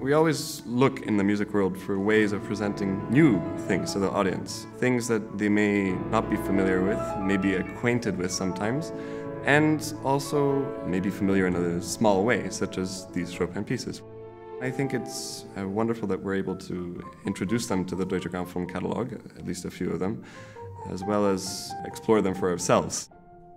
We always look in the music world for ways of presenting new things to the audience, things that they may not be familiar with, may be acquainted with sometimes, and also may be familiar in a small way, such as these Chopin pieces. I think it's wonderful that we're able to introduce them to the Deutsche Grammophon catalog, at least a few of them, as well as explore them for ourselves.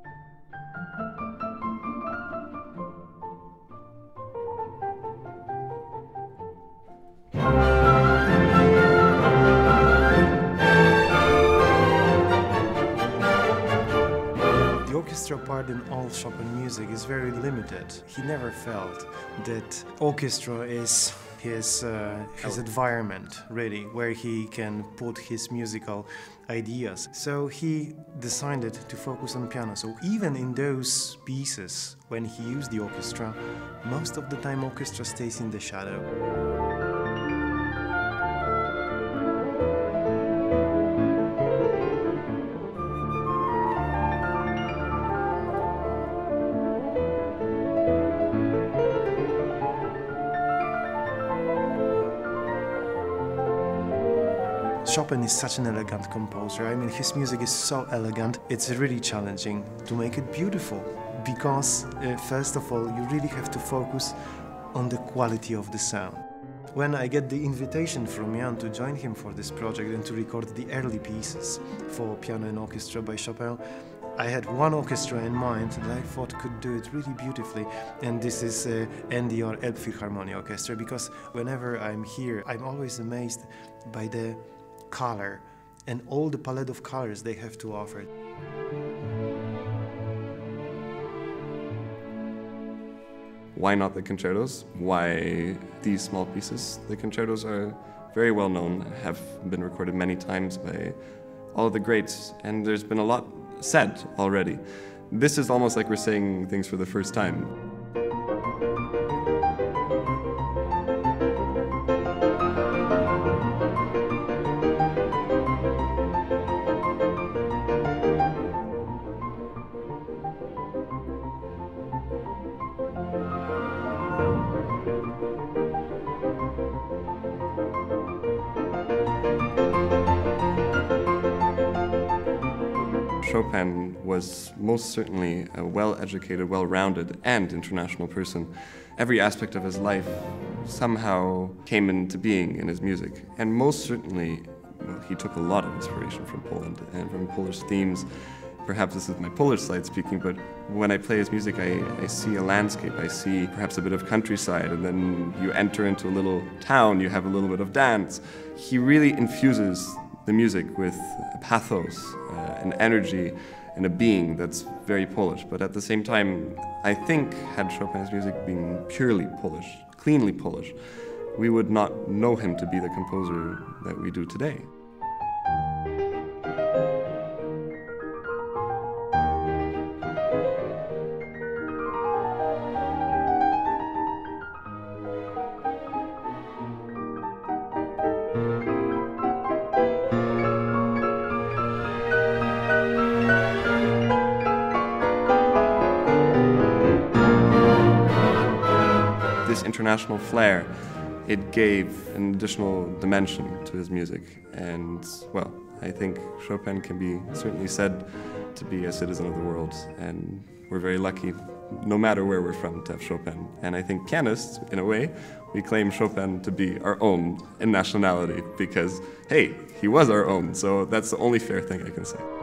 The orchestra part in all Chopin music is very limited. He never felt that orchestra is his environment, really, where he can put his musical ideas. So he decided to focus on piano. So even in those pieces, when he used the orchestra, most of the time orchestra stays in the shadow. Chopin is such an elegant composer. I mean, his music is so elegant, it's really challenging to make it beautiful because, first of all, you really have to focus on the quality of the sound. When I get the invitation from Jan to join him for this project and to record the early pieces for piano and orchestra by Chopin, I had one orchestra in mind that I thought could do it really beautifully, and this is NDR Elbphilharmonie Orchestra, because whenever I'm here, I'm always amazed by the color and all the palette of colors they have to offer. Why not the concertos? Why these small pieces? The concertos are very well known, have been recorded many times by all of the greats, and there's been a lot said already. This is almost like we're saying things for the first time. Chopin was most certainly a well-educated, well-rounded, and international person. Every aspect of his life somehow came into being in his music. And most certainly, well, he took a lot of inspiration from Poland and from Polish themes. Perhaps this is my Polish side speaking, but when I play his music, I see a landscape, I see perhaps a bit of countryside, and then you enter into a little town, you have a little bit of dance. He really infuses the music with pathos, an energy, and a being that's very Polish. But at the same time, I think had Chopin's music been purely Polish, cleanly Polish, we would not know him to be the composer that we do today. This international flair, it gave an additional dimension to his music. And, well, I think Chopin can be certainly said to be a citizen of the world. And we're very lucky, no matter where we're from, to have Chopin. And I think pianists, in a way, we claim Chopin to be our own in nationality because, hey, he was our own. So that's the only fair thing I can say.